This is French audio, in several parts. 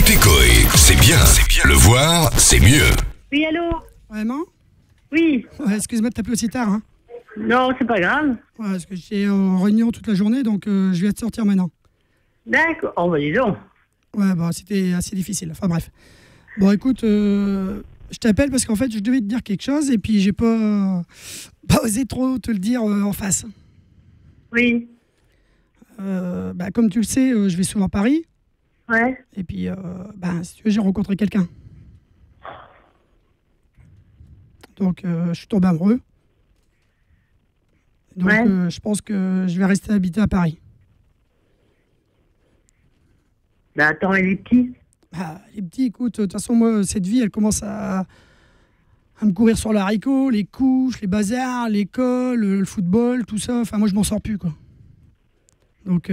Écouter Coé, c'est bien. Le voir, c'est mieux. Oui, allô? Vraiment? Oui. Ouais, excuse-moi de t'appeler aussi tard. Hein. Non, c'est pas grave. Ouais, parce que j'étais en réunion toute la journée, donc je viens de sortir maintenant. D'accord. Oh, bah dis donc. Ouais, bah c'était assez difficile. Enfin bref. Bon, écoute, je t'appelle parce qu'en fait, je devais te dire quelque chose et puis j'ai pas osé trop te le dire en face. Oui. Bah, comme tu le sais, je vais souvent à Paris. Ouais. Et puis, bah, si tu veux, j'ai rencontré quelqu'un. Donc, je suis tombé amoureux. Donc, Ouais. je pense que je vais rester habiter à Paris. Bah attends, elle est petite. Bah, les petits, écoute, de toute façon, moi, cette vie, elle commence à me courir sur l'haricot, les couches, les bazars, l'école, le football, tout ça. Enfin, moi, je m'en sors plus, quoi. Donc,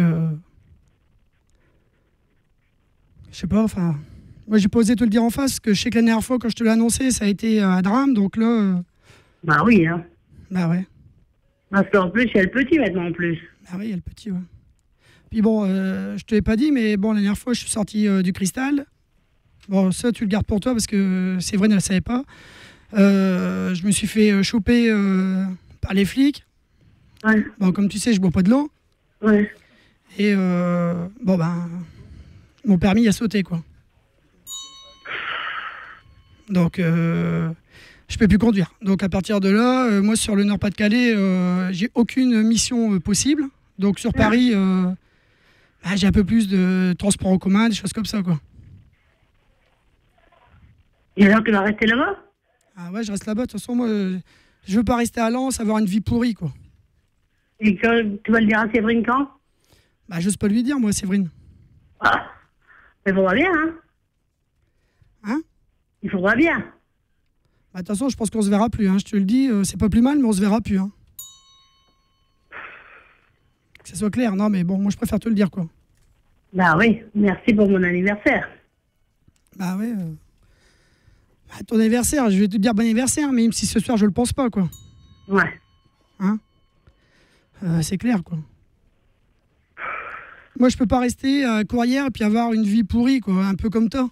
je sais pas, enfin... Moi, j'ai pas osé te le dire en face, parce que je sais que la dernière fois, quand je te l'ai annoncé, ça a été un drame. Donc là, Bah oui, hein. bah ouais. Parce qu'en plus, il y a le petit maintenant, en plus. Bah oui, il y a le petit, ouais. Puis bon, je te l'ai pas dit, mais bon, la dernière fois, je suis sorti du cristal. Bon, ça, tu le gardes pour toi, parce que Séverine, elle ne savait pas. Je me suis fait choper par les flics. Ouais. Bon, comme tu sais, je bois pas de l'eau. Ouais. Et bon, ben, mon permis a sauté, quoi. Donc, je peux plus conduire. Donc, à partir de là, moi, sur le Nord-Pas-de-Calais, j'ai aucune mission possible. Donc, sur Paris, bah, j'ai un peu plus de transport en commun, des choses comme ça, quoi. Et alors, tu vas rester là-bas? Ah ouais, je reste là-bas. De toute façon, moi, je veux pas rester à Lens, avoir une vie pourrie, quoi. Et quand, tu vas le dire à Séverine quand? Bah, j'ose pas lui dire, moi, Séverine. Ah. Il faudra bien, hein? Hein? Il faudra bien. Bah, de toute façon, je pense qu'on se verra plus, hein. Je te le dis, c'est pas plus mal, mais on se verra plus, hein. Que ça soit clair, non, mais bon, moi, je préfère te le dire, quoi. Bah oui, merci pour mon anniversaire. Bah ouais. Bah, ton anniversaire, je vais te dire bon anniversaire, même si ce soir, je le pense pas, quoi. Ouais. Hein? C'est clair, quoi. Moi, je peux pas rester à Courrières et puis avoir une vie pourrie, quoi, un peu comme toi.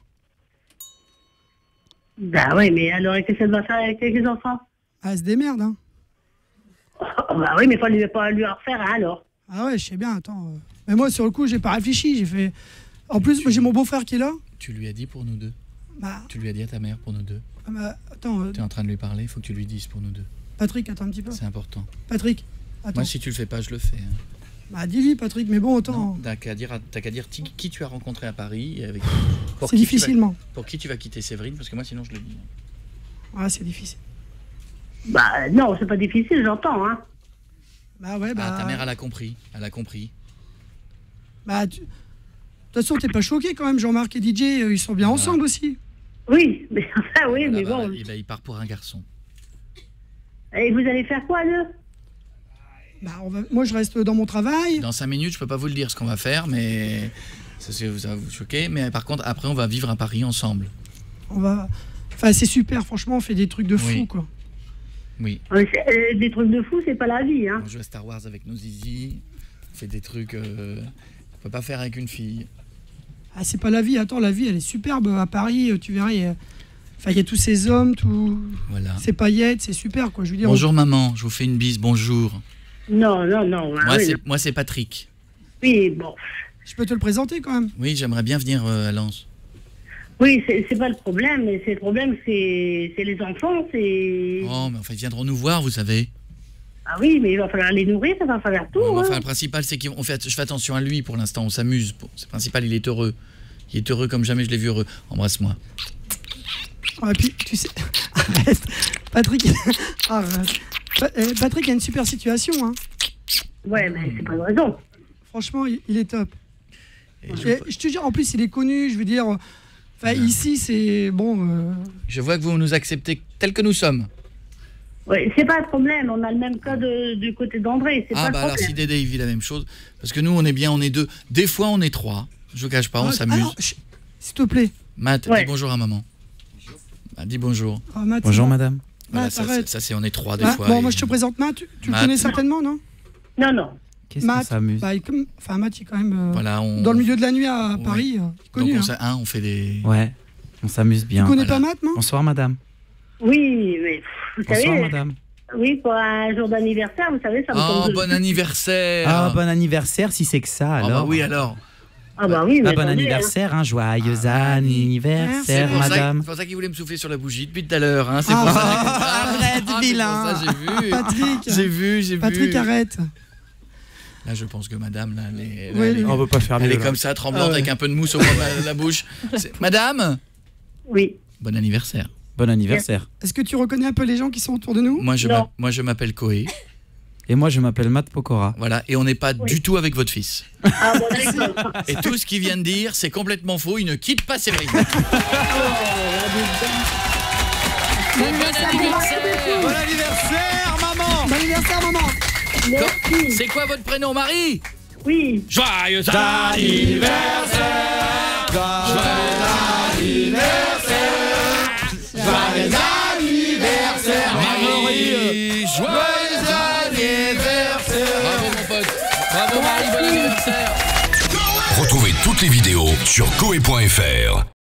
Bah oui, mais alors, qu'est-ce qu'elle va faire avec les enfants? Ah, elle se démerde, hein. Oh, bah oui, mais faut pas lui en refaire, hein, alors. Ah ouais, je sais bien, attends. Mais moi, sur le coup, j'ai pas réfléchi, j'ai fait... En plus, moi, j'ai mon beau-frère qui est là. Tu lui as dit pour nous deux. Bah, Tu lui as dit à ta mère pour nous deux. bah, attends, Tu es en train de lui parler, il faut que tu lui dises pour nous deux. Patrick, attends un petit peu. C'est important. Patrick, attends. Moi, si tu le fais pas, je le fais. Hein. Bah, dis-lui, Patrick, mais bon, attends. T'as qu'à dire qui tu as rencontré à Paris et avec pour C'est qui difficilement. pour qui tu vas quitter Séverine, parce que moi, sinon, je le dis. Ah, c'est difficile. Bah non, c'est pas difficile, j'entends, hein. Bah ouais, bah... Ah, ta mère, elle a compris. Elle a compris. Bah, de toute façon, t'es pas choqué quand même, Jean-Marc et DJ, ils sont bien ensemble aussi. Oui, mais enfin, oui, Voilà, mais bah, bon. il part pour un garçon. Et vous allez faire quoi, là? Bah, moi, je reste dans mon travail. Dans 5 minutes, je peux pas vous le dire ce qu'on va faire, mais ça va vous choquer. Mais par contre, après, on va vivre à Paris ensemble. On va... Enfin, c'est super, franchement, on fait des trucs de fou, Oui. quoi. Oui. Des trucs de fou, c'est pas la vie, hein. On joue à Star Wars avec nos zizi. On fait des trucs qu'on peut pas faire avec une fille. Ah, c'est pas la vie, attends, la vie, elle est superbe à Paris, tu verras, il y a tous ces hommes, Voilà. ces paillettes, c'est super, quoi, je veux dire. Bonjour maman, je vous fais une bise, bonjour. Non, non, non. Ah, oui, non. Moi c'est Patrick. Oui, bon. Je peux te le présenter, quand même. Oui, j'aimerais bien venir à Lens. Oui, c'est pas le problème, mais le problème, c'est les enfants, c'est... Oh, mais enfin, ils viendront nous voir, vous savez. Ah oui, mais il va falloir les nourrir, ça va falloir tout, Ouais, hein. enfin, le principal, c'est je fais attention à lui pour l'instant, on s'amuse. C'est le principal, il est heureux. Il est heureux comme jamais je l'ai vu heureux. Embrasse-moi. Ah, et puis, tu sais... Arrête. Patrick... Arrête. Patrick a une super situation, hein. Ouais, mais c'est pas une raison. Franchement, il est top. Et Je te jure, en plus, il est connu, je veux dire... Enfin, ici, c'est... Bon... Je vois que vous nous acceptez tels que nous sommes. Ouais, c'est pas le problème, on a le même cas du côté d'André, c'est pas Ah, le bah alors problème. si Dédé il vit la même chose. Parce que nous, on est bien, on est deux. Des fois, on est trois. Je vous cache pas, on s'amuse. Alors, s'il te plaît. Matt, Ouais. dis bonjour à maman. Bah, dis bonjour. Ah, Matt, Bonjour c'est bon. madame. Voilà, Matt, arrête. ça c'est on est trois des Ah, fois. bon, et- moi, je te présente Matt, tu le Matt. connais certainement, non? Non, non. Qu'est-ce qu'on Matt, s'amuse? Matt, il est quand même Voilà, dans le milieu de la nuit à Ouais. Paris, connu. Donc on fait des... Ouais, on s'amuse bien. Tu connais Voilà. pas Matt, non? Bonsoir madame. Oui, mais vous Bonsoir savez, madame. oui, pour un jour d'anniversaire, vous savez, ça me Oh, tombe bon anniversaire. Ah, bon anniversaire si c'est que ça Ah alors. bah oui, alors. Ah bah oui, mais Ah, bon attendez, anniversaire, hein, joyeux Ah, anniversaire C'est madame. pour ça qu'il voulait me souffler sur la bougie depuis tout à l'heure. Hein. C'est Ah, pour ça. arrête, c'est vilain. pour ça, j'ai vu. Patrick, J'ai vu. Patrick, arrête. Là, je pense que madame, là, On peut pas faire elle mieux. est comme ça, tremblante, avec un peu de mousse au fond de la bouche. Madame, Oui. bon anniversaire. Bon anniversaire. Est-ce que tu reconnais un peu les gens qui sont autour de nous? Moi, Non. je m'appelle Koé. Et moi je m'appelle Matt Pokora. Voilà, et on n'est pas du tout avec votre fils. Ah bon, d'accord. Et tout ce qu'il vient de dire, c'est complètement faux. Il ne quitte pas Séverine. Bon anniversaire maman. Bon anniversaire, maman. Merci. C'est quoi votre prénom, Marie? Oui. Joyeux anniversaire. Marie, joyeux anniversaire. Bravo mon pote. Bravo Marie, bon anniversaire. Retrouvez toutes les vidéos sur koé.fr.